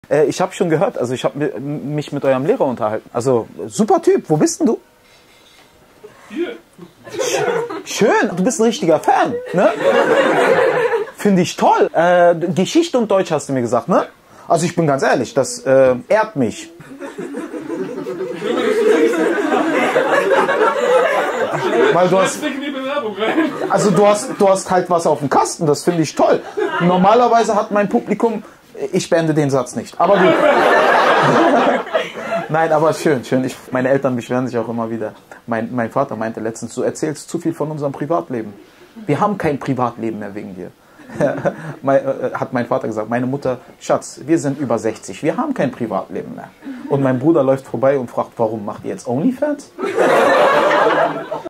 Ich habe schon gehört, also ich habe mich mit eurem Lehrer unterhalten. Also, super Typ, wo bist denn du? Hier. Schön, du bist ein richtiger Fan, ne? Finde ich toll. Geschichte und Deutsch hast du mir gesagt, ne? Also ich bin ganz ehrlich, das ehrt mich. Weil du hast, also du hast halt was auf dem Kasten, das finde ich toll. Normalerweise hat mein Publikum, ich beende den Satz nicht, aber gut. Nein, aber schön. Meine Eltern beschweren sich auch immer wieder. Mein Vater meinte letztens, du erzählst zu viel von unserem Privatleben. Wir haben kein Privatleben mehr wegen dir. Hat mein Vater gesagt, meine Mutter, Schatz, wir sind über 60, wir haben kein Privatleben mehr. Und mein Bruder läuft vorbei und fragt, warum macht ihr jetzt OnlyFans?